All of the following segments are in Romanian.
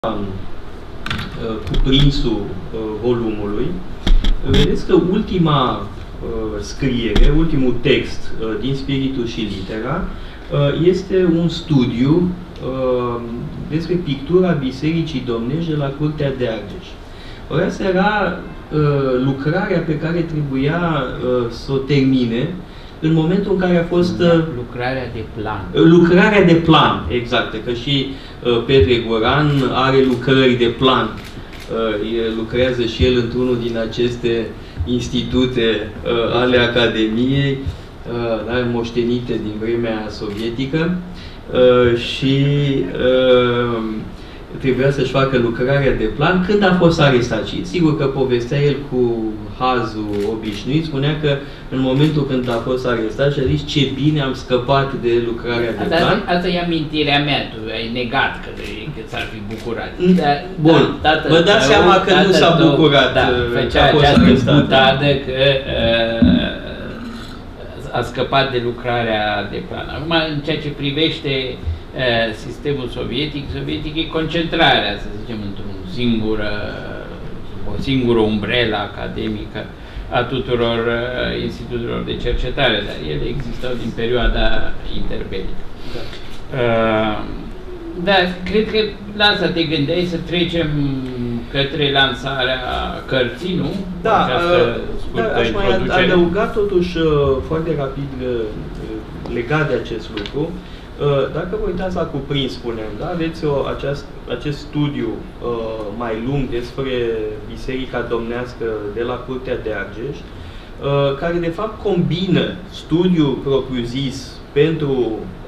cuprinsul volumului, vedeți că ultima scriere, ultimul text din Spiritul și Litera este un studiu despre pictura Bisericii Domnești de la Curtea de Argeș. Ori asta era lucrarea pe care trebuia să o termine în momentul în care a fost... lucrarea de plan. Lucrarea de plan, exact. Că și Petre Goran are lucrări de plan. El lucrează și el într-unul din aceste institute ale Academiei, moștenite din vremea sovietică, și trebuia să-și facă lucrarea de plan când a fost arestat. Și sigur că povestea el cu hazul obișnuit, spunea că în momentul când a fost arestat și-a zis ce bine am scăpat de lucrarea de plan. Asta e amintirea mea, tu ai negat că s-ar fi bucurat. Bun, vă dați seama că nu s-a bucurat. Da, făcea această butadă că a scăpat de lucrarea de plan. Acum, în ceea ce privește sistemul sovietic e concentrarea, să zicem, o singură umbrelă academică a tuturor institutelor de cercetare, dar ele existau din perioada interbelică. Dar cred că la asta te gândeai, să trecem către lansarea cărții, nu? Da, aș mai adăuga totuși foarte rapid legat de acest lucru. Dacă vă uitați la cuprins, spunem, da? Aveți acest studiu mai lung despre Biserica Domnească de la Curtea de Argeș, care de fapt combină studiul propriu-zis pentru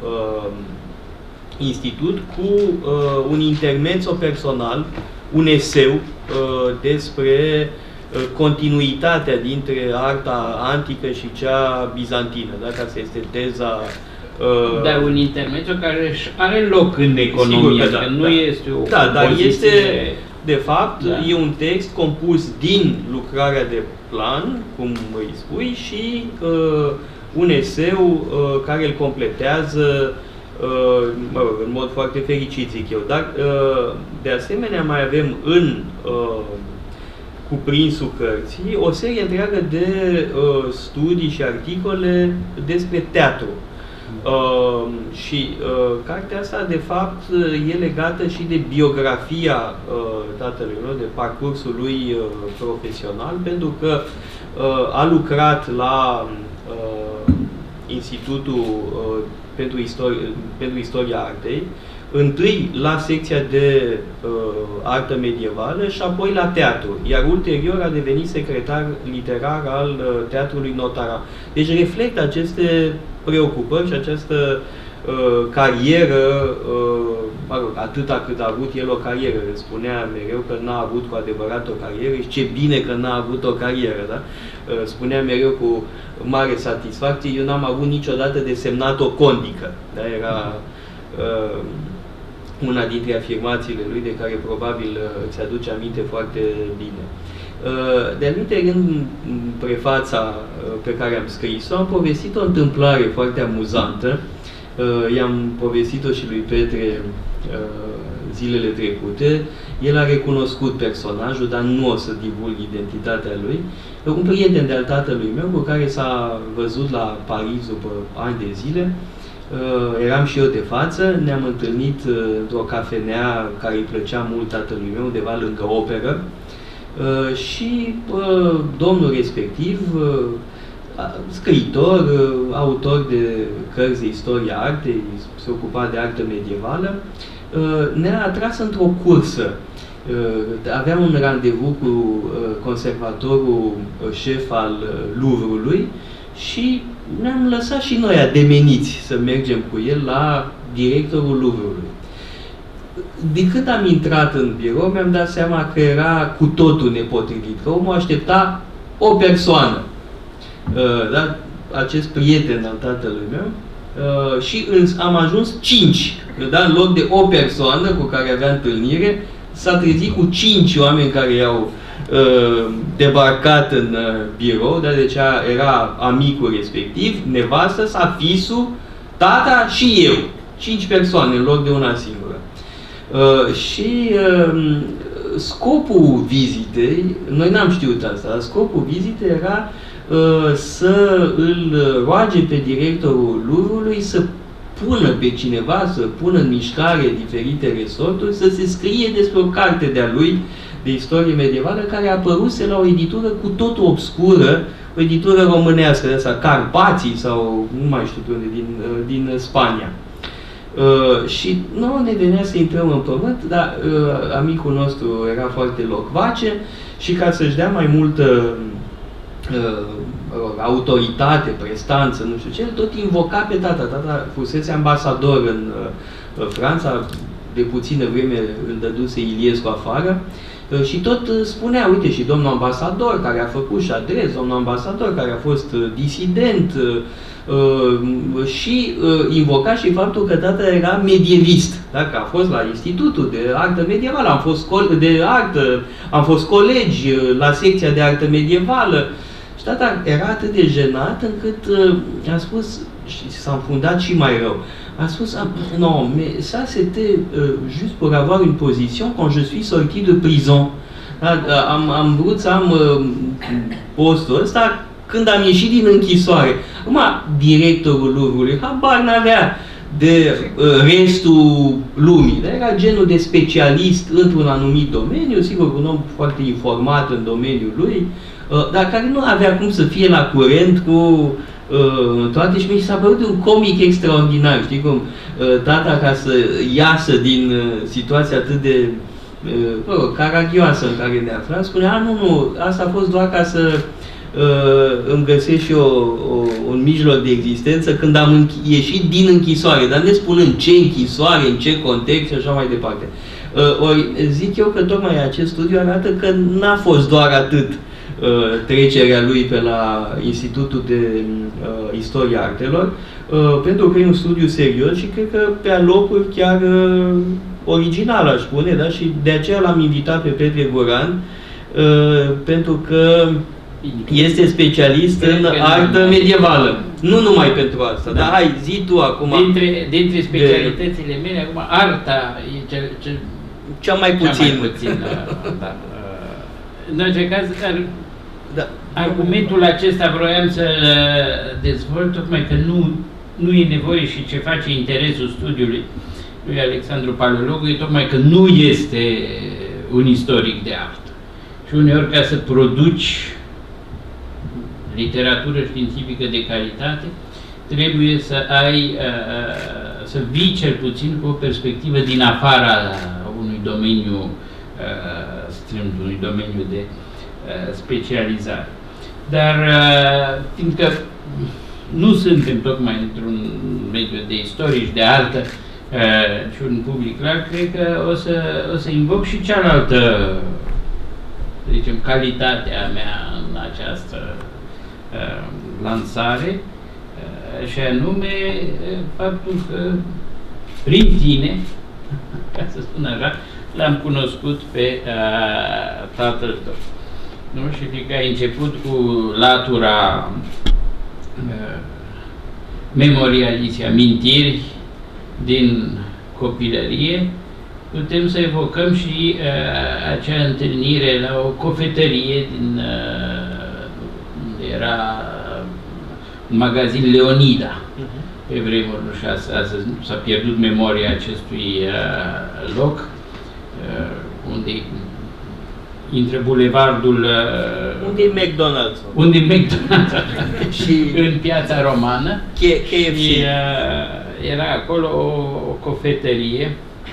institut cu un intermezzo personal, un eseu despre continuitatea dintre arta antică și cea bizantină. Dacă asta este teza. Dar un intermediu care are loc în economie, că nu este o dar este, de fapt, e un text compus din lucrarea de plan, cum îi spui, și un eseu care îl completează în mod foarte fericit, zic eu. Dar, de asemenea, mai avem în cuprinsul cărții o serie întreagă de studii și articole despre teatru. Și cartea asta, de fapt, e legată și de biografia tatălui meu, de parcursul lui profesional, pentru că a lucrat la Institutul pentru Istoria Artei, întâi la secția de artă medievală și apoi la teatru, iar ulterior a devenit secretar literar al Teatrului Notaran. Deci reflectă aceste preocupări și această carieră, atâta cât a avut el o carieră. Spunea mereu că n-a avut cu adevărat o carieră și ce bine că n-a avut o carieră. Da? Spunea mereu cu mare satisfacție, eu n-am avut niciodată de semnat o condică. Da? Era una dintre afirmațiile lui de care probabil îți aduce aminte foarte bine. De-al minte, în prefața pe care am scris-o, am povestit o întâmplare foarte amuzantă. I-am povestit-o și lui Petre zilele trecute. El a recunoscut personajul, dar nu o să divulg identitatea lui. Un prieten de-al tatălui meu cu care s-a văzut la Paris după ani de zile. Eram și eu de față, ne-am întâlnit într-o cafenea care îi plăcea mult tatălui meu, undeva lângă operă, și domnul respectiv, scriitor, autor de cărți de istoria artei, se ocupa de artă medievală, ne-a atras într-o cursă. Aveam un randevu cu conservatorul șef al Louvre-ului și ne-am lăsat și noi ademeniți să mergem cu el la directorul Louvre-ului. De cât am intrat în birou, mi-am dat seama că era cu totul nepotrivit, că omul aștepta o persoană. Da? Acest prieten al tatălui meu, și am ajuns 5. Da? În loc de o persoană cu care avea întâlnire, s-a trezit cu 5 oameni care i-au debarcat în birou, da? Deci era amicul respectiv, nevastă sa, fisul, tata și eu. 5 persoane în loc de una singură. Și scopul vizitei, noi n-am știut asta, dar scopul vizitei era să îl roage pe directorul Louvre-ului să pună pe cineva, să pună în mișcare diferite resorturi, să se scrie despre o carte de-a lui de istorie medievală care a apăruse la o editură cu totul obscură, o editură românească, de asta, Carpații sau nu mai știu pe unde, din Spania. Și nu ne venea să intrăm în pământ, dar amicul nostru era foarte locvace și ca să-și dea mai multă autoritate, prestanță, nu știu ce, tot invoca pe tata. Tata fusese ambasador în Franța, de puțină vreme îl dăduse Iliescu afară, și tot spunea, uite, și domnul ambasador care a făcut și adres, domnul ambasador care a fost disident, și invoca și faptul că tata era medievist, da? Că a fost la Institutul de Artă Medievală, am fost colegi la secția de artă medievală. Și tata era atât de jenat încât a spus, și s-a înfundat și mai rău, a spus, non, mais ça c'était juste pour avoir une position quand je suis sorti de prison. Am vrut să am postul ăsta când am ieșit din închisoare. Acum, directorul Louvre-ului habar n-avea de restul lumii. Era genul de specialist într-un anumit domeniu, sigur, un om foarte informat în domeniul lui, dar care nu avea cum să fie la curent cu toate. Și mi s-a părut un comic extraordinar, știi cum? Tata, ca să iasă din situația atât de caragioasă în care ne aflam, spunea, nu, asta a fost doar ca să îmi găsesc și eu un mijloc de existență când am ieșit din închisoare, dar ne spun în ce închisoare, în ce context și așa mai departe. Ori zic eu că tocmai acest studiu arată că n-a fost doar atât trecerea lui pe la Institutul de Istoria Artelor, pentru că e un studiu serios și cred că pe alocuri chiar original, aș spune, da? Și de aceea l-am invitat pe Petre Goran, pentru că este specialist în artă medievală. Nu numai pentru asta, dar hai, zi tu acum. Dintre specialitățile mele, acum, arta e cea mai puțin. Da. În orice caz, argumentul acesta vroiam să-l dezvolt, tocmai că nu e nevoie și ce face interesul studiului lui Alexandru Paleologu e tocmai că nu este un istoric de artă. Și uneori, ca să produci literatură științifică de calitate, trebuie să să vii cel puțin cu o perspectivă din afara unui domeniu strâmb, unui domeniu de specializare. Dar fiindcă nu suntem tocmai într-un mediu de istorie și de artă și un public larg, cred că o să invoc și cealaltă, să zicem, calitatea mea în această lansare, și anume faptul că prin tine, ca să spun așa, l-am cunoscut pe tatăl tău. Nu? Și fiindcă ai început cu latura memorialiții, amintiri din copilărie, putem să evocăm și acea întâlnire la o cofetărie din era un magazin Leonida pe vremuri, nu știu, astăzi s-a pierdut memoria acestui loc, unde intră bulevardul... Unde e McDonald's. Unde e McDonald's, și în Piața Romană. KFC. Era acolo o cofetărie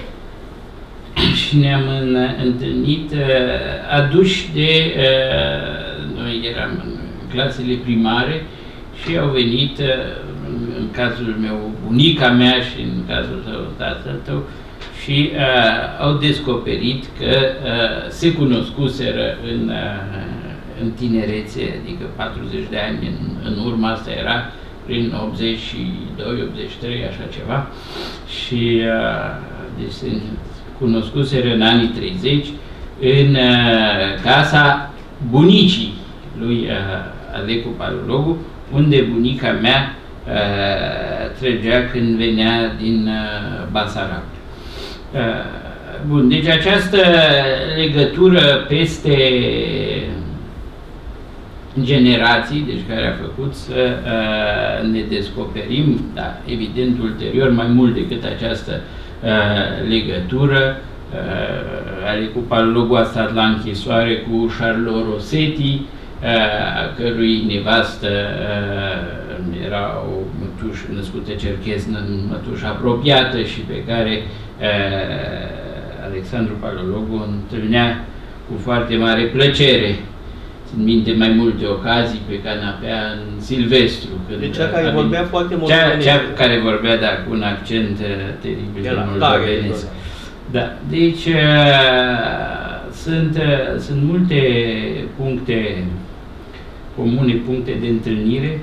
și ne-am întâlnit aduși de... Noi eram în clasele primare și au venit, în cazul meu, bunica mea și în cazul tău, tatăl tău, și au descoperit că se cunoscuseră în tinerețe, adică 40 de ani în urmă, asta era prin 82, 83, așa ceva, și deci se cunoscuseră în anii 30 în casa bunicii lui Alecu Paleologu, unde bunica mea trăgea când venea din Basarab. Bun, deci această legătură peste generații, deci care a făcut să ne descoperim, da, evident ulterior, mai mult decât această legătură, Alicu Palologu a stat la închisoare cu Charles Rossetti, a cărui nevastă era o mătușă născută cerchez, mătușă apropiată și pe care Alexandru Palologu o întâlnea cu foarte mare plăcere. Țin minte mai multe ocazii pe canapea în Silvestru. Deci cea care vorbea foarte mult cea care vorbea, da, cu un accent teribil de moldovenesc. Da, deci sunt multe puncte comune, puncte de întâlnire,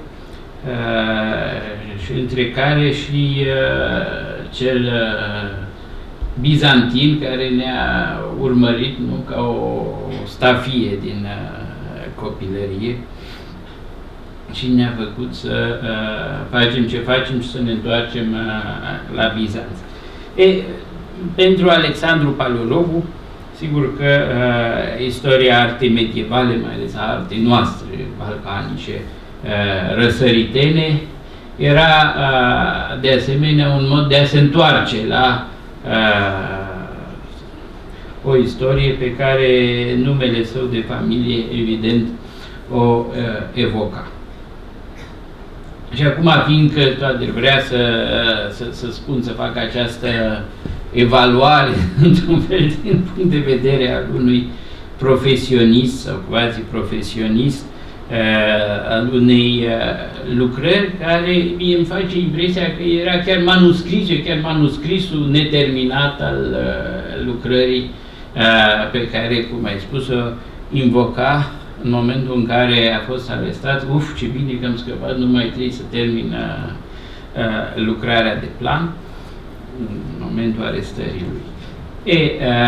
și între care și cel bizantin care ne-a urmărit, nu, ca o stafie din copilărie și ne-a făcut să facem ce facem și să ne întoarcem la Bizanț. Pentru Alexandru Palologu, sigur că istoria artei medievale, mai ales a artei noastre balcanice, răsăritene, era de asemenea un mod de a se întoarce la o istorie pe care numele său de familie, evident, o evoca. Și acum, fiindcă toate vrea să spun, să fac această evaluare, într-un fel, din punct de vedere al unui profesionist sau quasi-profesionist, al unei lucrări care mie îmi face impresia că era chiar manuscrisul neterminat al lucrării pe care, cum ai spus-o, invoca în momentul în care a fost arestat. Uf, ce bine că am scăpat, nu mai trebuie să termin lucrarea de plan în momentul arestării lui.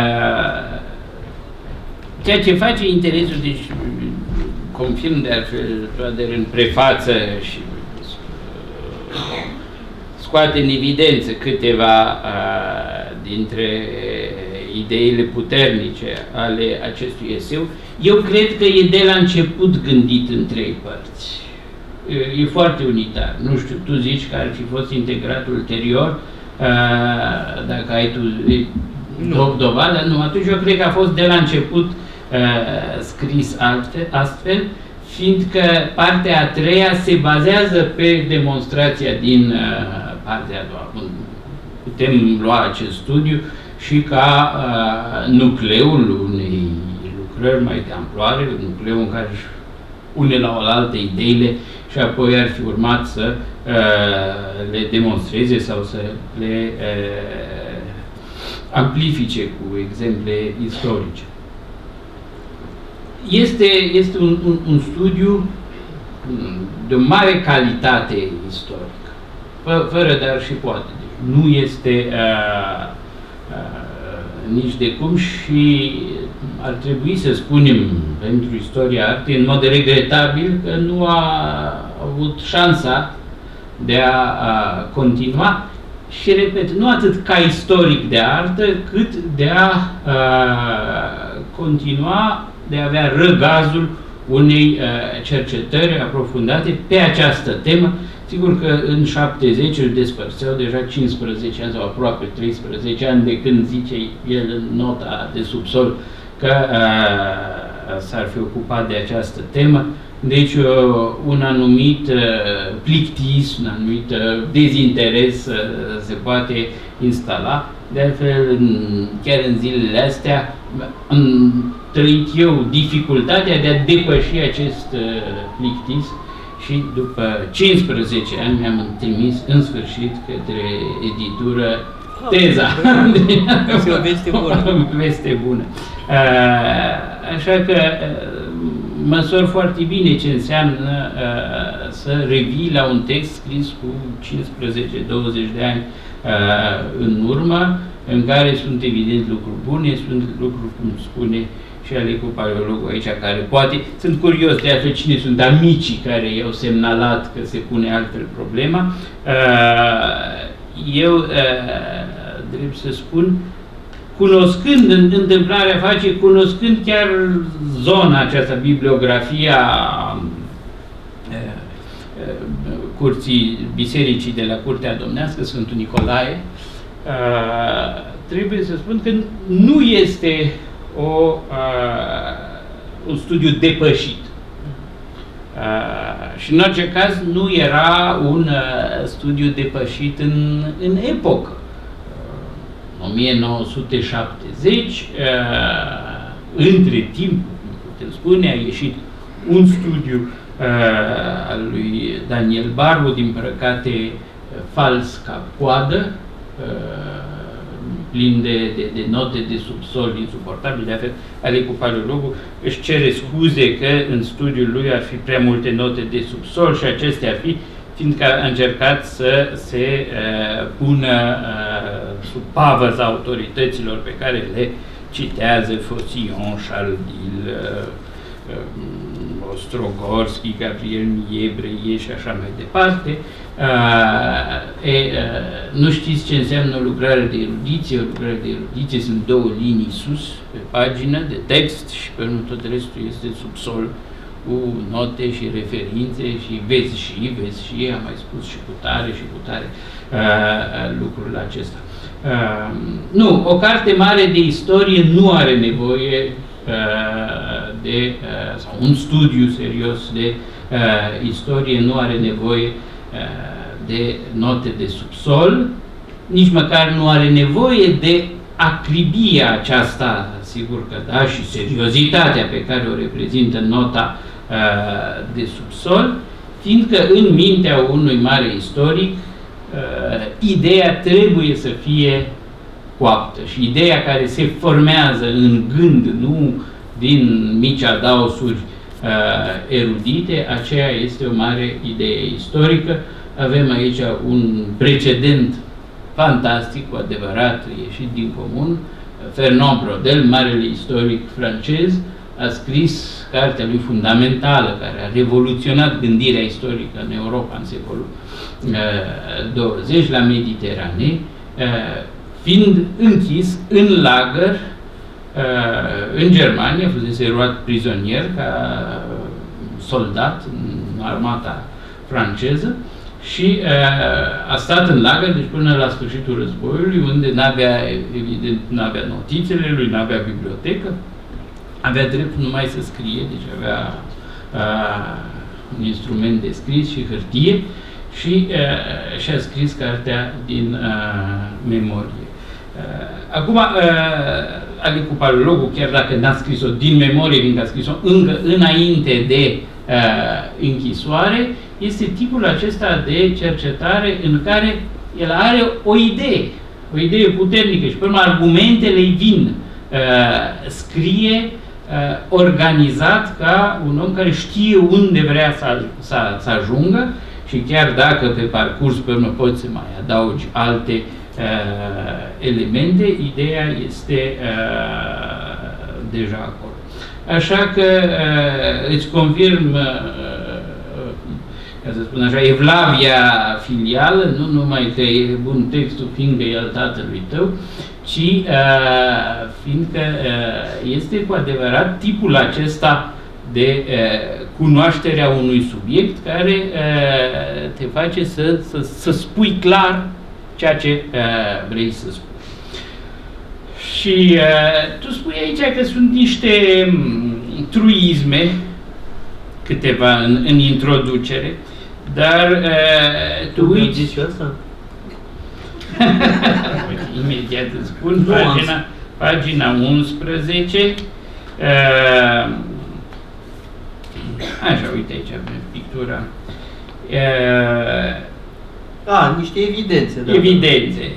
Ceea ce face interesul, deci confirm de altfel Toader în prefață și scoate în evidență câteva dintre ideile puternice ale acestui eseu. Eu cred că e de la început gândit în trei părți. E foarte unitar. Nu știu, tu zici că ar fi fost integrat ulterior, dacă ai tu dovadă, nu, atunci eu cred că a fost de la început scris astfel, fiindcă partea a treia se bazează pe demonstrația din partea a doua. Putem lua acest studiu și ca nucleul unei lucrări mai de amploare, nucleul în care își pune la oaltă ideile și apoi ar fi urmat să le demonstreze sau să le amplifice cu exemple istorice. Este un studiu de o mare calitate istorică, fără dar și poate. Deci nu este nici de cum și ar trebui să spunem pentru istoria artei, în mod regretabil, că nu a avut șansa de a continua și, repet, nu atât ca istoric de artă, cât de a continua, de a avea răgazul unei cercetări aprofundate pe această temă. Sigur că în 70 îl despărțeau deja 15 ani sau aproape 13 ani de când zice el în nota de subsol că s-ar fi ocupat de această temă. Deci un anumit plictis, un anumit dezinteres se poate instala. De altfel, chiar în zilele astea, am trăit eu dificultatea de a depăși acest plictis și după 15 ani mi-am trimis în sfârșit către editură teza. Este o veste bună. Veste bună. Așa că măsor foarte bine ce înseamnă să revii la un text scris cu 15-20 de ani în urmă, în care sunt evident lucruri bune, sunt lucruri, cum spune și Alicu Palologu aici, care poate, sunt curios de altfel cine sunt amicii care i-au semnalat că se pune altfel problema. Eu, drept să spun, cunoscând întâmplarea face, cunoscând chiar zona aceasta, bibliografia curții bisericii de la Curtea Domnească, Sfântul Nicolae, trebuie să spun că nu este un studiu depășit. Și în orice caz nu era un studiu depășit în epocă. În 1970, între timp, putem spune, a ieșit un studiu al lui Daniel Barbu, din păcate fals ca coadă, plin de note de subsol insuportabile. De altfel, Alecu Paleologu își cere scuze că în studiul lui ar fi prea multe note de subsol și acestea ar fi, fiindcă a încercat să se pună sub pavăza autorităților pe care le citează Faucillon, Chaldil, Ostrogorski, Gabriel Millet, Breie și așa mai departe. Nu știți ce înseamnă o lucrare de erudiție. O lucrare de erudiție sunt două linii sus pe pagină de text și pe urmă tot restul este subsol cu note și referințe și vezi și, am mai spus și cu tare lucrul acesta. Nu, o carte mare de istorie nu are nevoie sau un studiu serios de istorie nu are nevoie de note de subsol, nici măcar nu are nevoie de acribia aceasta, sigur că da, și seriozitatea pe care o reprezintă nota de subsol, fiindcă în mintea unui mare istoric ideea trebuie să fie coaptă și ideea care se formează în gând, nu din mici adaosuri erudite, aceea este o mare idee istorică. Avem aici un precedent fantastic, cu adevărat ieșit din comun. Fernand Braudel, marele istoric francez, a scris cartea lui fundamentală, care a revoluționat gândirea istorică în Europa în secolul 20, la Mediterane, fiind închis în lagăr în Germania, fusese luat prizonier ca soldat în armata franceză și a stat în lagăr, deci până la sfârșitul războiului, unde evident n-avea notițele lui, n-avea bibliotecă, avea drept numai să scrie, deci avea un instrument de scris și hârtie și și-a scris cartea din memorie. Acum, Alecu Paleologu, chiar dacă n-a scris-o din memorie, fiindcă a scris-o încă înainte de închisoare, este tipul acesta de cercetare în care el are o idee puternică și, pe urmă, argumentele îi vin. Scrie organizat ca un om care știe unde vrea să ajungă și chiar dacă pe parcurs, pe urmă, poți să mai adaugi alte elemente, ideea este deja acolo. Așa că îți confirm, ca să spun așa, evlavia filială, nu numai că e bun textul fiindcă e al tatălui tău, ci fiindcă este cu adevărat tipul acesta de cunoașterea unui subiect care te face să spui clar ceea ce vrei să spui. Și tu spui aici că sunt niște truisme, câteva în introducere, dar tu uiți... și asta? Imediat îți spun, pagina 11, așa, uite aici avem pictura. Niște evidențe. Da. Evidențe.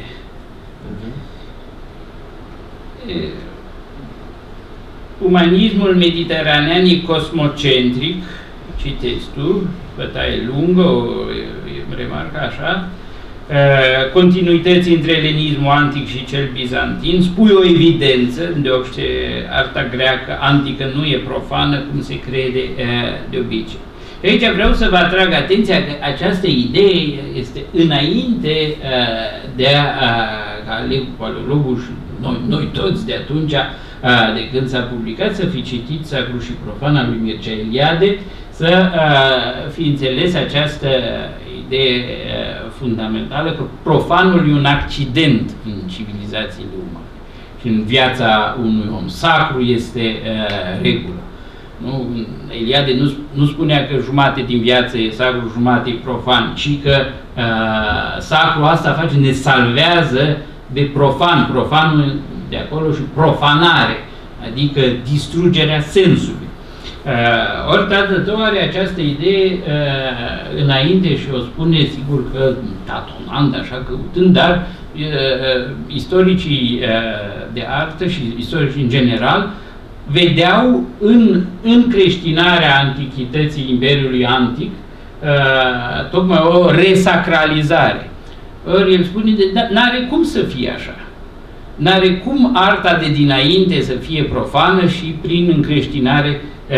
Umanismul mediteranean e cosmocentric, citezi tu, bătaie lungă, o remarcă așa, continuități între elenismul antic și cel bizantin, spui o evidență, deoarece arta greacă antică nu e profană, cum se crede de obicei. Aici vreau să vă atrag atenția că această idee este înainte de ca Alecu Paleologu și noi toți de atunci, de când s-a publicat, să fi citit Sacru și Profan al lui Mircea Eliade, să fi înțeles această idee fundamentală că profanul e un accident în civilizațiile umane și în viața unui om. Sacru este regulă. Nu? Eliade nu spunea că jumate din viață e sacru, jumate e profan, ci că sacru asta face, ne salvează de profan. Profanul de acolo și profanare, adică distrugerea sensului. Ori tatăl tău are această idee înainte și o spune, sigur că tatonant, așa căutând, dar istoricii de artă și istoricii în general vedeau în încreștinarea antichității Imperiului Antic tocmai o resacralizare. Ori el spune, n-are cum să fie așa. N-are cum arta de dinainte să fie profană și prin încreștinare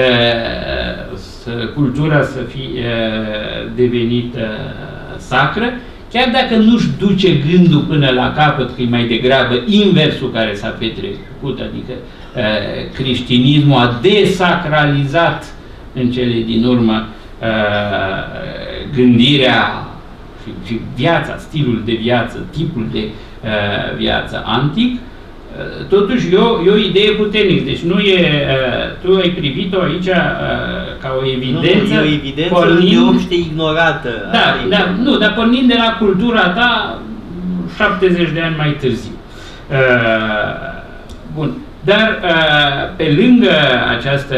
cultura să fie devenită sacră, chiar dacă nu-și duce gândul până la capăt, că e mai degrabă inversul care s-a petrecut, adică creștinismul a desacralizat în cele din urmă gândirea și viața, stilul de viață, tipul de viață antic. Totuși e o idee puternică, deci nu e, tu ai privit-o aici ca o evidență, nu, e o evidență de obște ignorată. Dar pornind de la cultura ta 70 de ani mai târziu. Bun, dar pe lângă această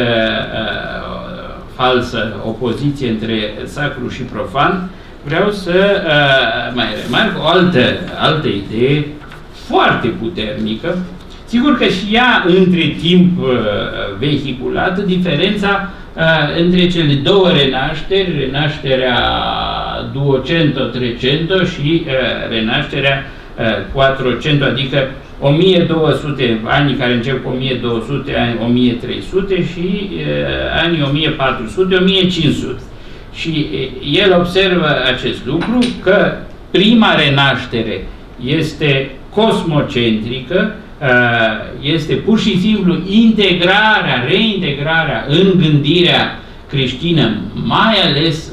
falsă opoziție între sacru și profan, vreau să mai remarc o altă idee foarte puternică, sigur că și ea între timp vehiculată, diferența între cele două renașteri, renașterea duocento-trecento și renașterea quattrocento, adică 1200, anii care încep cu 1200, anii 1300 și anii 1400-1500. Și el observă acest lucru, că prima renaștere este cosmocentrică, este pur și simplu reintegrarea în gândirea creștină, mai ales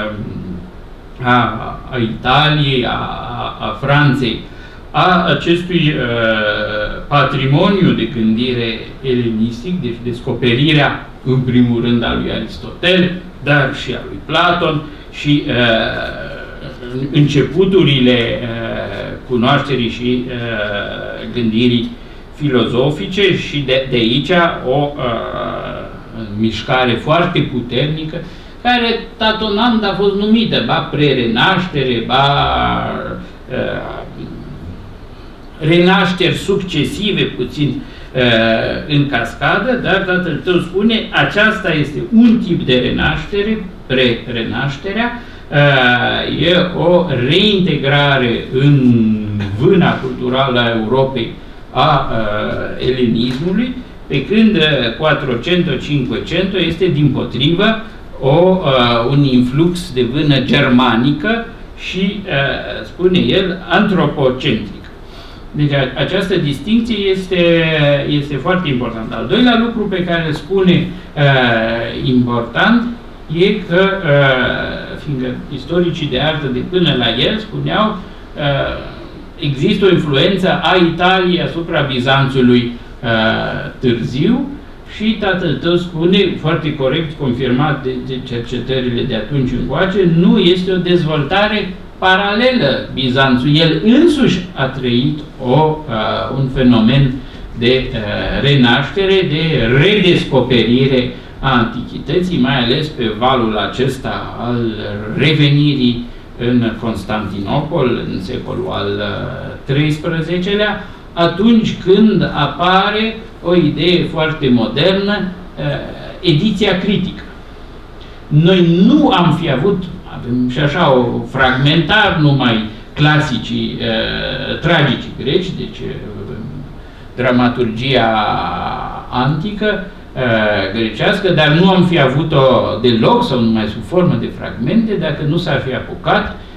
a Italiei, a Franței, a acestui patrimoniu de gândire elenistic, deci descoperirea în primul rând a lui Aristotel, dar și a lui Platon și începuturile cunoașterii și gândirii filozofice și de aici o mișcare foarte puternică, care tatonant a fost numită, ba pre-renaștere, ba renașteri succesive, puțin în cascadă, dar tatăl tău spune, aceasta este un tip de renaștere, pre-renașterea, e o reintegrare în vâna culturală a Europei a elenismului, pe când Quattrocento-Cinquecento este dimpotrivă un influx de vână germanică și, spune el, antropocentrică. Deci această distincție este foarte importantă. Al doilea lucru pe care îl spune important e că, fiindcă istoricii de artă de până la el spuneau, există o influență a Italiei asupra Bizanțului târziu și tatăl tău spune, foarte corect, confirmat de cercetările de atunci încoace, nu este o dezvoltare paralelă Bizanțului. El însuși a trăit un fenomen de renaștere, de redescoperire a antichității, mai ales pe valul acesta al revenirii în Constantinopol, în secolul al XIII-lea, atunci când apare o idee foarte modernă, ediția critică. Noi nu am fi avut, avem și așa o fragmentar numai clasicii tragici greci, deci dramaturgia antică, grecească, dar nu am fi avut-o deloc sau numai sub formă de fragmente dacă nu s-ar fi apucat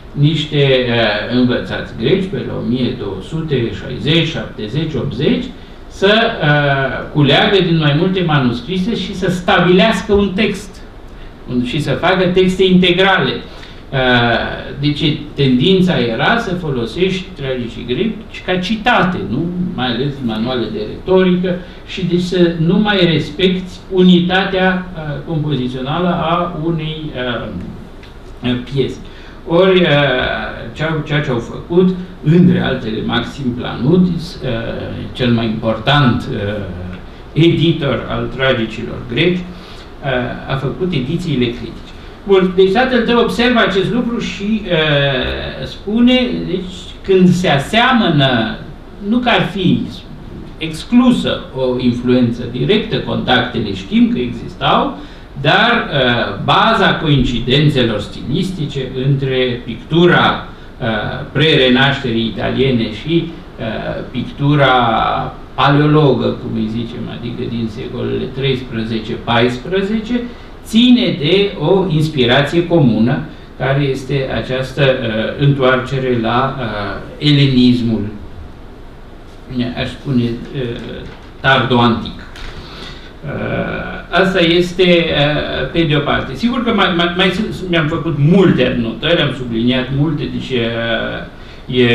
niște învățați greci pe la 1260, 70, 80 să culeagă din mai multe manuscrise și să stabilească un text și să facă texte integrale. Deci tendința era să folosești tragicii greci ca citate, nu? Mai ales manuale de retorică, și deci să nu mai respecti unitatea compozițională a unei piese. Ori ceea ce au făcut, între altele Maxim Planutis, cel mai important editor al tragicilor greci, a făcut edițiile critice. Bun, deci tatăl tău observă acest lucru și spune, deci când se aseamănă, nu că ar fi exclusă o influență directă, contactele știm că existau, dar baza coincidențelor stilistice între pictura pre-renașterii italiene și pictura paleologă, cum îi zicem, adică din secolele 13-14, ține de o inspirație comună, care este această întoarcere la elenismul, aș spune, tardo-antic. Asta este pe de o parte. Sigur că mi-am făcut multe notări, am subliniat multe, deci e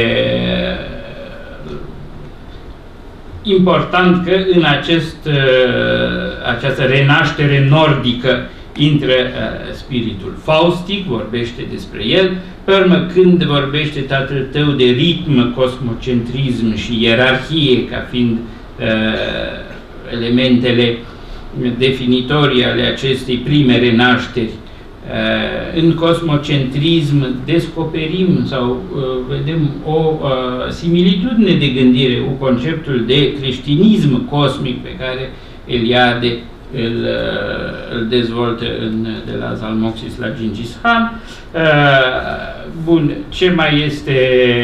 important că în această renaștere nordică intră spiritul faustic, vorbește despre el, pe urmă când vorbește tatăl tău de ritm, cosmocentrism și ierarhie ca fiind elementele definitorii ale acestei prime renașteri, în cosmocentrism descoperim sau vedem o similitudine de gândire cu conceptul de creștinism cosmic pe care Eliade îl dezvoltă de la Zalmoxis la Gengis Khan. Bun, ce mai este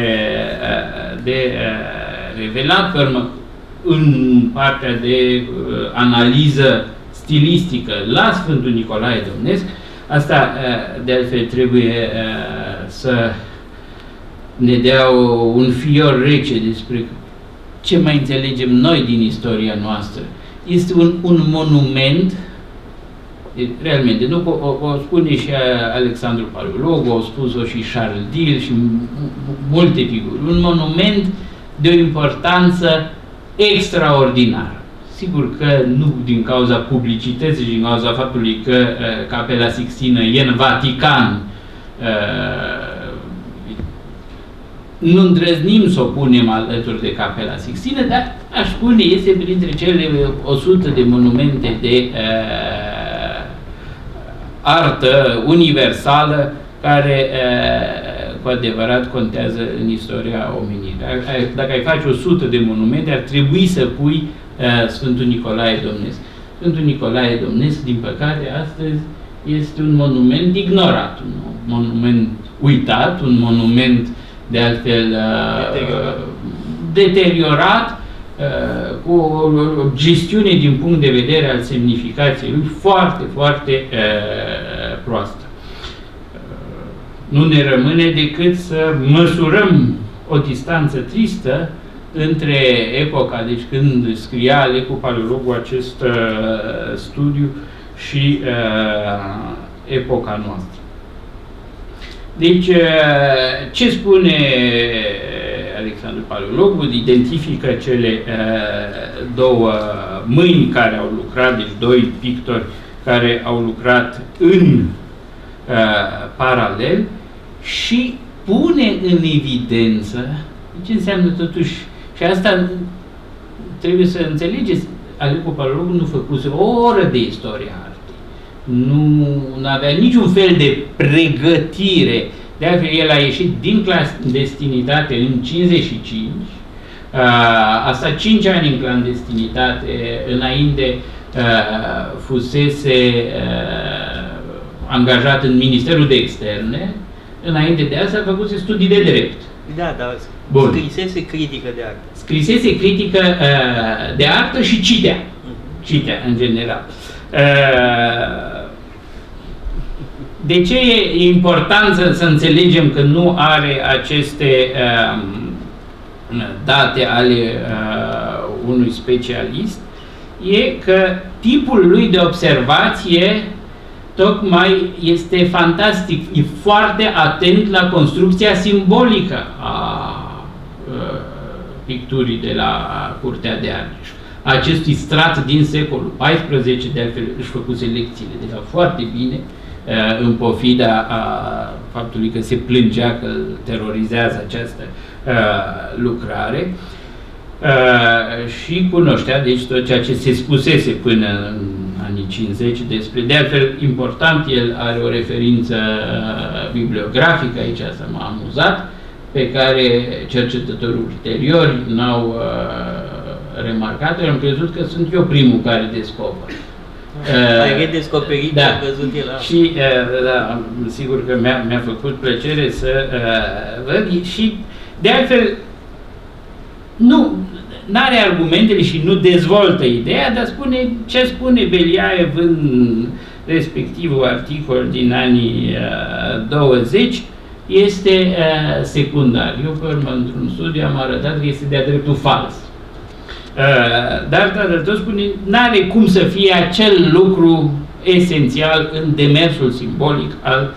de revelat, pe urmă, în partea de analiză stilistică la Sfântul Nicolae Domnesc, asta de altfel trebuie să ne dea un fior rece despre ce mai înțelegem noi din istoria noastră. Este un monument, realmente, nu o spune și Alexandru Paleologu, au spus-o și Charles Dill și multe figuri. Un monument de o importanță extraordinară. Sigur că nu din cauza publicității, din cauza faptului că Capela Sixtină e în Vatican, nu îndrăznim să o punem alături de Capela Sixtină, dar aș spune este printre cele 100 de monumente de artă universală care cu adevărat contează în istoria omenirii. Dacă ai face 100 de monumente, ar trebui să pui Sfântul Nicolae Domnesc. Sfântul Nicolae Domnesc, din păcate, astăzi este un monument ignorat, un monument uitat, un monument de altfel deteriorat, cu o gestiune din punct de vedere al semnificației lui foarte, foarte proastă. Nu ne rămâne decât să măsurăm o distanță tristă între epoca, deci când scria Alecu Paleologu acest studiu, și epoca noastră. Deci, ce spune Alexandru Paleologu? Identifică cele două mâini care au lucrat, deci doi pictori care au lucrat în paralel, și pune în evidență ce înseamnă totuși, și asta trebuie să înțelegeți, Alecu Paleologu nu făcuse o oră de istoria artei, nu avea niciun fel de pregătire, de altfel el a ieșit din clandestinitate în 55, asta 5 ani în clandestinitate, înainte fusese angajat în Ministerul de Externe, înainte de asta a făcut studii de drept. Da, dar scrisese critică de artă. Scrisese critică de artă și citea. Citea, în general. De ce e important să înțelegem că nu are aceste date ale unui specialist? E că tipul lui de observație tocmai este fantastic, e foarte atent la construcția simbolică a picturii de la Curtea de Argeș. Acestui strat din secolul XIV, de altfel își făcuse lecțiile deja foarte bine, în pofida faptului că se plângea că îl terorizează această lucrare, și cunoștea deci tot ceea ce se spusese până în anii 50 despre. De altfel, important, el are o referință bibliografică, aici să m-a amuzat, pe care cercetătorii ulteriori n-au remarcat. Eu am crezut că sunt eu primul care descoperă. Ai redescoperit ce a văzut el. Și da, sigur că mi-a făcut plăcere să văd. Și de altfel nu are argumentele și nu dezvoltă ideea, dar spune ce spune Beliaev în respectivul articol din anii 20 este secundar. Eu, pe urmă, într-un studiu am arătat că este de-a dreptul fals. Dar tot spune, n-are cum să fie acel lucru esențial în demersul simbolic al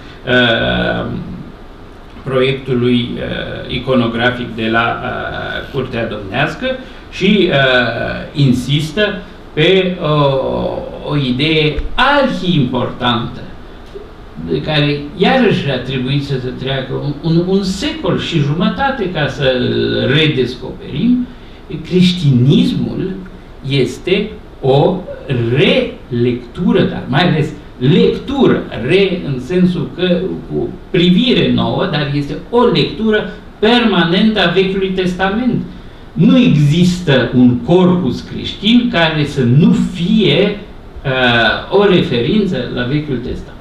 proiectului iconografic de la Curtea Domnească și insistă pe o idee arhi-importantă, de care iarăși a trebuit să se treacă un secol și jumătate ca să-l redescoperim. Creștinismul este o relectură, dar mai ales lectură, în sensul că cu privire nouă, dar este o lectură permanentă a Vechiului Testament. Nu există un corpus creștin care să nu fie o referință la Vechiul Testament.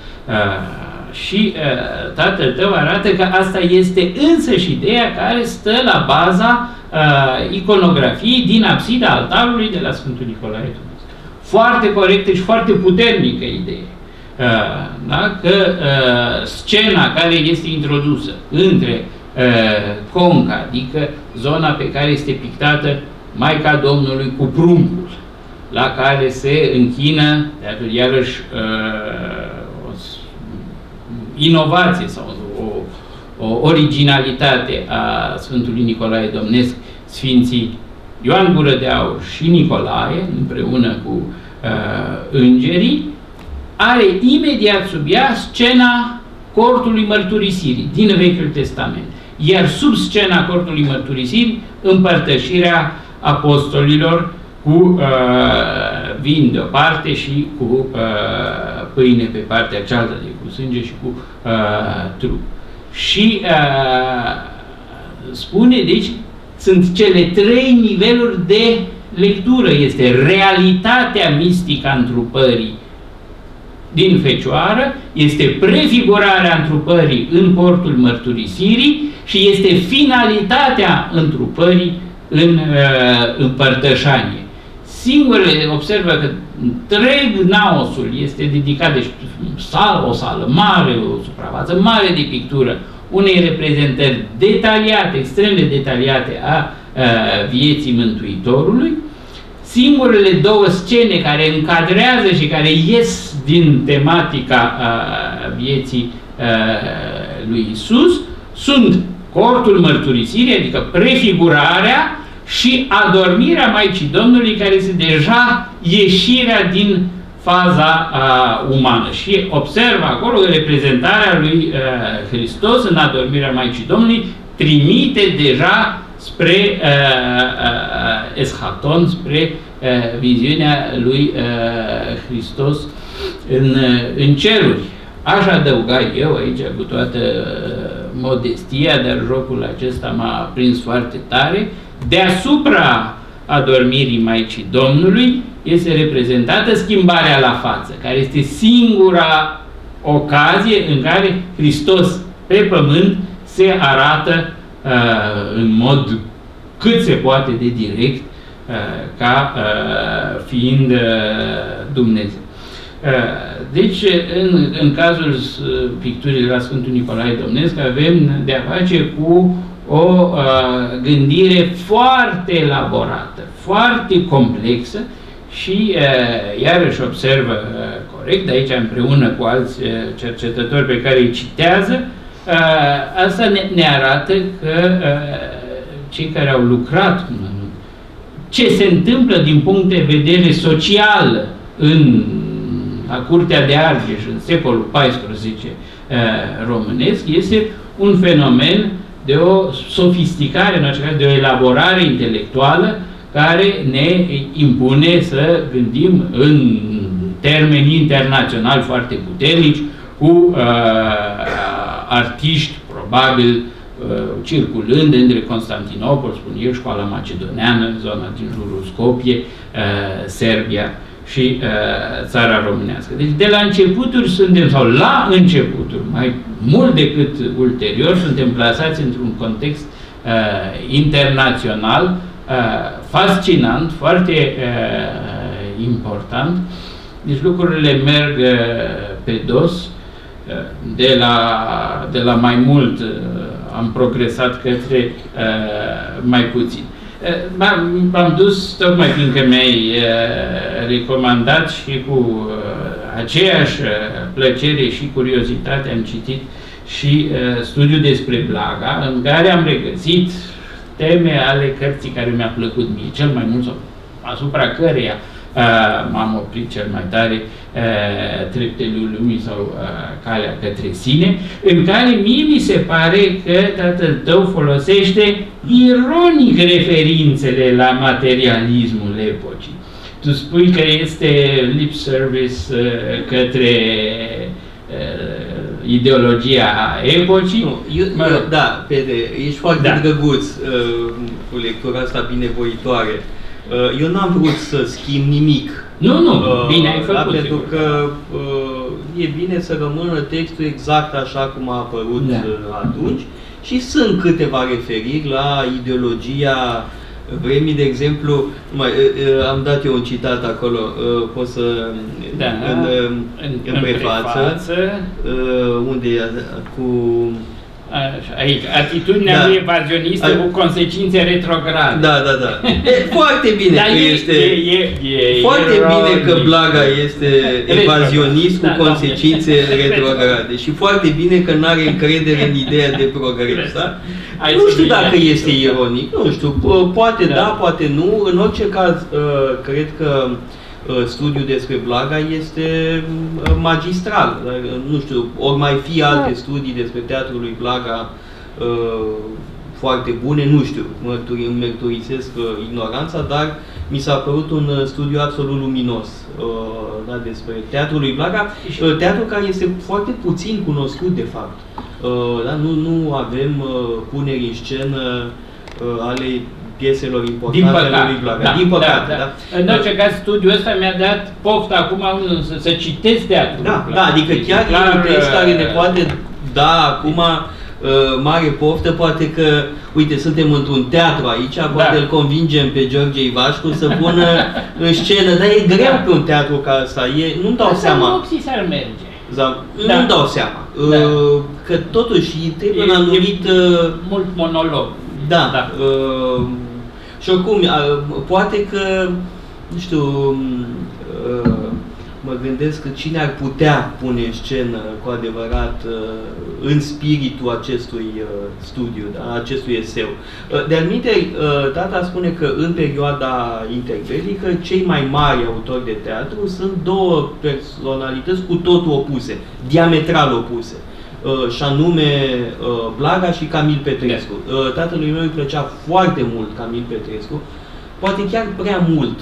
Și tatăl tău arată că asta este însăși ideea care stă la baza iconografiei din absida altarului de la Sfântul Nicolae Dumnezeu. Foarte corectă și foarte puternică idee. Da? Că scena care este introdusă între conca, adică zona pe care este pictată Maica Domnului cu pruncul, la care se închină, iarăși, o inovație sau o originalitate a Sfântului Nicolae Domnesc, Sfinții Ioan Gură de Aur și Nicolae, împreună cu îngerii, are imediat sub ea scena cortului mărturisirii din Vechiul Testament. Iar sub scena cortului mărturisirii, împărtășirea apostolilor cu vin de o parte și cu pâine pe partea cealaltă, cu sânge și cu trup. Și spune, deci, sunt cele trei niveluri de lectură. Este realitatea mistică a întrupării din Fecioară, este prefigurarea întrupării în cortul mărturisirii și este finalitatea întrupării în împărtășanie. Singurele observă că întreg naosul este dedicat, deci o sală mare, o suprafață mare de pictură, unei reprezentări detaliate, extrem de detaliate a vieții Mântuitorului. Singurele două scene care încadrează și care ies din tematica vieții lui Isus sunt cortul mărturisirii, adică prefigurarea, și adormirea Maicii Domnului, care este deja ieșirea din faza umană. Și observă acolo reprezentarea lui Hristos în adormirea Maicii Domnului, trimite deja spre eschaton, spre viziunea lui Hristos în ceruri. Aș adăuga eu aici, cu toată modestia, dar jocul acesta m-a prins foarte tare, deasupra adormirii Maicii Domnului este reprezentată schimbarea la față, care este singura ocazie în care Hristos pe pământ se arată în mod cât se poate de direct ca fiind Dumnezeu. Deci, în cazul picturii la Sfântul Nicolae Domnesc, avem de-a face cu o gândire foarte elaborată, foarte complexă și, iarăși observă corect, aici împreună cu alți cercetători pe care îi citează, asta ne arată că cei care au lucrat cu ce se întâmplă din punct de vedere social la Curtea de Argeș în secolul XIV românesc este un fenomen de o sofisticare, în acel caz de o elaborare intelectuală care ne impune să gândim în termeni internaționali foarte puternici, cu artiști probabil circulând între Constantinopol, spun eu, școala macedoneană, zona din jurul Scopie, Serbia și țara românească. Deci de la începuturi suntem, sau la începuturi, mai mult decât ulterior, suntem plasați într-un context internațional fascinant, foarte important. Deci lucrurile merg pe dos, de la mai mult am progresat către mai puțin. M-am dus, tocmai fiindcă mi-ai recomandat și cu aceeași plăcere și curiozitate am citit și studiul despre Blaga, în care am regăsit teme ale cărții care mi-a plăcut mie cel mai mult, sau asupra căreia m-am oprit cel mai tare, Treptele Lumii sau Calea către sine, în care mie mi se pare că tatăl tău folosește ironic referințele la materialismul epocii. Tu spui că este lip service către ideologia epocii. Da, Petre, ești foarte drăguț cu lectura asta binevoitoare. Eu n-am vrut să schimb nimic. Nu, bine ai făcut. Pentru că e bine să rămână textul exact așa cum a apărut atunci și sunt câteva referiri la ideologia vremii, de exemplu, am dat eu un citat acolo, poți să în prefață, unde cu... Aici, atitudinea evazionistă cu consecințe retrograde. Da. Foarte bine că este... Foarte bine că Blaga este evazionist cu consecințe retrograde și foarte bine că nu are încredere în ideea de progres. Da? Nu știu dacă este ironic, nu știu, poate da, poate nu. În orice caz, cred că studiul despre Blaga este magistral. Nu știu, ori mai fi alte studii despre teatrul lui Blaga foarte bune, nu știu, îmi mărturisesc ignoranța, dar mi s-a părut un studiu absolut luminos despre teatrul lui Blaga, teatru care este foarte puțin cunoscut de fapt. Nu avem puneri în scenă ale pieselor importante ale lui Blaga. Din păcate. În orice caz, studiul ăsta mi-a dat poftă acum să citesc teatrul. Da, adică chiar e un text care ne poate da acum mare poftă, poate că, uite, suntem într-un teatru aici, poate îl convingem pe George Ivașcu să pună în scenă, dar e greu pe un teatru ca asta, nu-mi dau seama. S-ar merge. Nu-mi dau seama, că totuși trebuie un anumit... Mult monolog. Da. Și oricum, poate că, nu știu, mă gândesc că cine ar putea pune în scenă cu adevărat în spiritul acestui studiu, acestui eseu. De-al minteri, tata spune că în perioada interbelică, cei mai mari autori de teatru sunt două personalități cu totul opuse, diametral opuse. Și anume Blaga și Camil Petrescu. Tatălui meu îi plăcea foarte mult Camil Petrescu, poate chiar prea mult,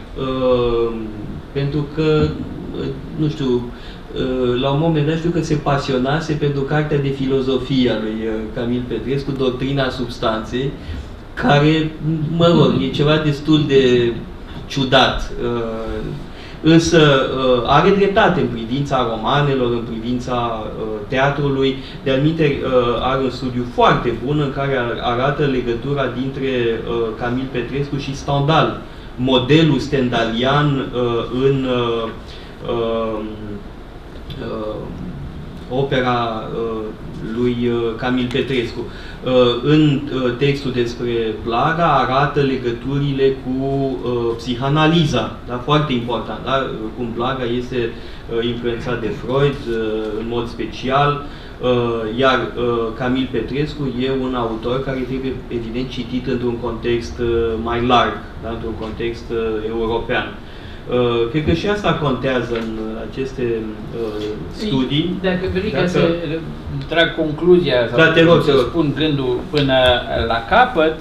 pentru că, nu știu, la un moment dat știu că se pasionase pentru cartea de filozofie a lui Camil Petrescu, Doctrina Substanței, care, mă rog, e ceva destul de ciudat. Însă are dreptate în privința romanelor, în privința teatrului. De-al minteri, are un studiu foarte bun în care arată legătura dintre Camil Petrescu și Stendhal, modelul stendhalian în opera lui Camil Petrescu. În textul despre Blaga arată legăturile cu psihanaliza, da? Foarte important, da? Cum Blaga este influențat de Freud în mod special, iar Camil Petrescu e un autor care trebuie evident citit într-un context mai larg, da? Într-un context european. Cred că și asta contează în aceste studii. Dacă vrei ca să trag concluzia sau să spun gândul până la capăt,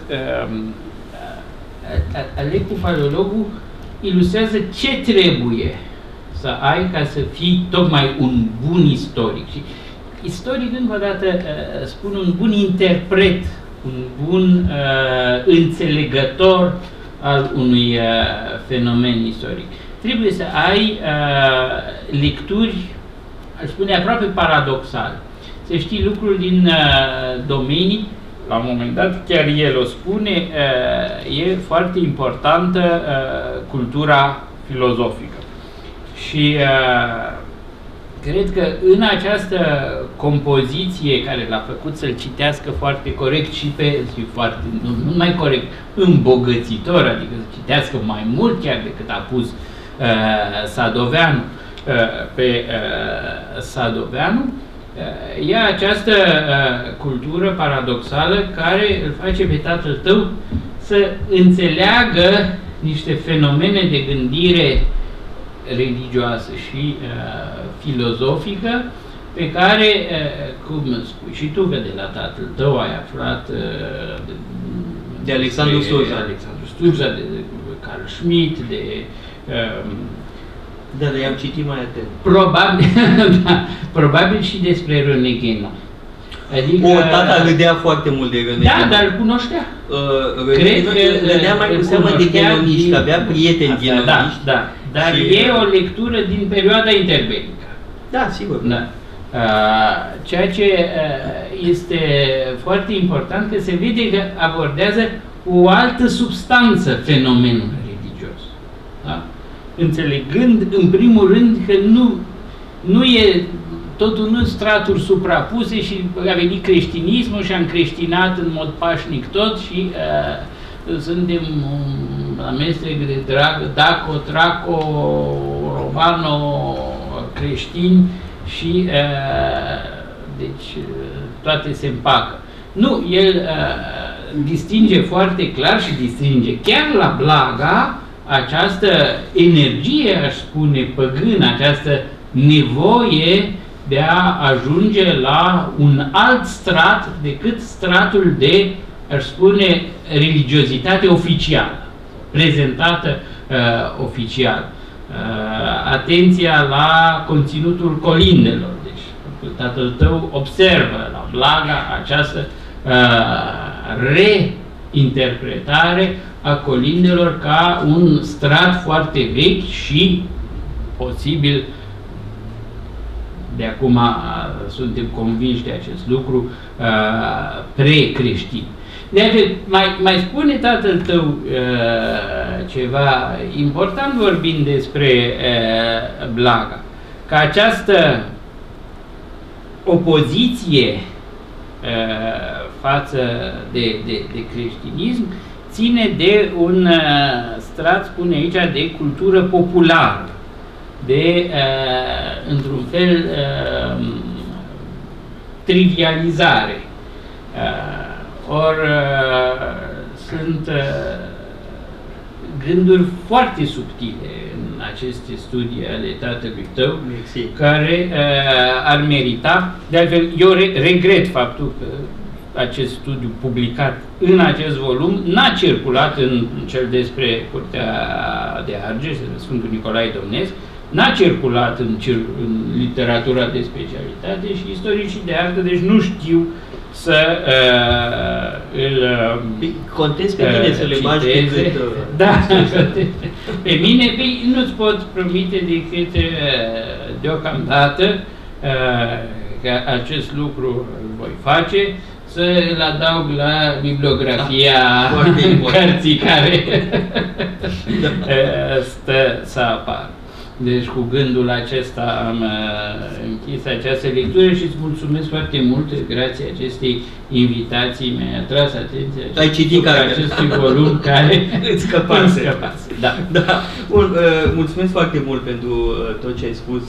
Alecu Paleologul ilustrează ce trebuie să ai ca să fii tocmai un bun istoric. Și istoric, încă o dată, spun un bun interpret, un bun înțelegător al unui fenomen istoric. Trebuie să ai lecturi, aș spune, aproape paradoxale. Să știi lucruri din domenii, la un moment dat, chiar el o spune, e foarte importantă cultura filozofică. Și cred că în această compoziție care l-a făcut să-l citească foarte corect și foarte, nu mai corect, îmbogățitor, adică să citească mai mult chiar decât a pus Sadoveanu pe Sadoveanu, e această cultură paradoxală care îl face pe tatăl tău să înțeleagă niște fenomene de gândire religioasă și filozofică pe care, cum spui și tu, că de la tatăl tău ai aflat de Alexandru Sturza, de Carl Schmitt, de da, i-am citit mai atent. Probabil, da, probabil și despre René Guénon. Adică, tata râdea foarte mult de René Guénon. Da, dar îl cunoștea. Cred că râdea mai cu seamă de guénoniști, că avea prieteni guénoniști. Da, dar e o lectură din perioada interbelică. Da, sigur. Da. Ceea ce este foarte important, că se vede că abordează o altă substanță fenomenului religios. Da? Înțelegând, în primul rând, că nu e totul nu straturi suprapuse și a venit creștinismul și a încreștinat în mod pașnic tot și suntem un amestec de Daco, Traco, Romano, creștini și deci toate se împacă. Nu, el distinge foarte clar și distinge chiar la Blaga această energie, aș spune, păgână, această nevoie de a ajunge la un alt strat decât stratul de, aș spune, religiozitate oficială, prezentată oficial. Atenția la conținutul colindelor. Deci, tatăl tău observă la Blaga această reinterpretare a colindelor ca un strat foarte vechi și posibil, de acum suntem convinși de acest lucru, pre-creștin. De aceea, mai spune tatăl tău ceva important vorbind despre Blaga, că această opoziție față de creștinism ține de un strat, spune aici, de cultură populară, de, într-un fel, trivializare. Sunt gânduri foarte subtile în aceste studii ale tatălui tău, care ar merita. De altfel, eu regret faptul că acest studiu publicat în acest volum n-a circulat în cel despre Curtea de Argeș, Sfântul Nicolae Domnesc, n-a circulat în literatura de specialitate și istoricii de artă, deci nu știu să îl contez pe mine să le bagi decât... Da, pe mine nu-ți pot promite decât deocamdată că acest lucru îl voi face, să îl adaug la bibliografia cărții care stă să apară. Deci cu gândul acesta am închis această lectură și îți mulțumesc foarte mult, grație acestei invitații, mi-ai atras atenția acestui volum care îți scăpase. Da. Da. Bun, mulțumesc foarte mult pentru tot ce ai spus,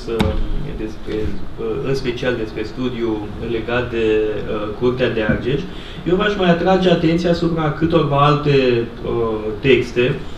în special despre studiul legat de Curtea de Argeș. Eu v-aș mai atrage atenția asupra câtorva alte texte